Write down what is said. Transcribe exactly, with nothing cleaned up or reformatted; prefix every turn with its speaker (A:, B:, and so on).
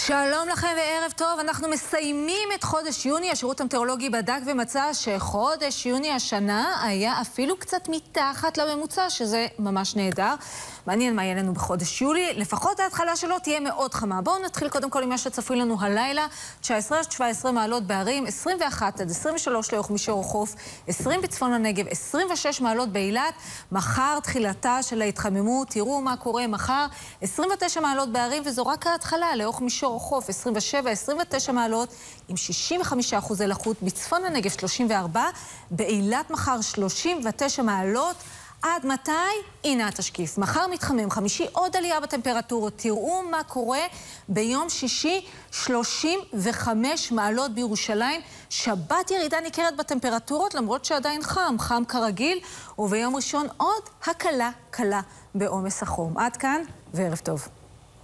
A: שלום לכם וערב טוב. אנחנו מסיימים את חודש יוני. השירות המטאורולוגי בדק ומצא שחודש יוני השנה היה אפילו קצת מתחת לממוצע, שזה ממש נהדר. מעניין מה יהיה לנו בחודש יולי. לפחות ההתחלה שלו תהיה מאוד חמה. בואו נתחיל קודם כל עם מה שצפוי לנו הלילה. תשע עשרה עד שבע עשרה מעלות בערים, עשרים ואחת עד עשרים ושלוש לאורך מישור החוף, עשרים בצפון הנגב, עשרים ושש מעלות באילת. מחר תחילתה של ההתחממות. תראו מה קורה מחר. עשרים ותשע מעלות בערים, וזו רק ההתחלה לאורך מישור החוף, עשרים ושבע עד עשרים ותשע מעלות, עם שישים וחמישה אחוזי לחות. בצפון הנגב שלושים וארבע, באילת מחר שלושים ותשע מעלות. עד מתי? הנה התשקיף. מחר מתחמם, חמישי עוד עלייה בטמפרטורות. תראו מה קורה ביום שישי, שלושים וחמש מעלות בירושלים. שבת ירידה ניכרת בטמפרטורות, למרות שעדיין חם, חם כרגיל. וביום ראשון עוד הקלה קלה בעומס החום. עד כאן וערב טוב.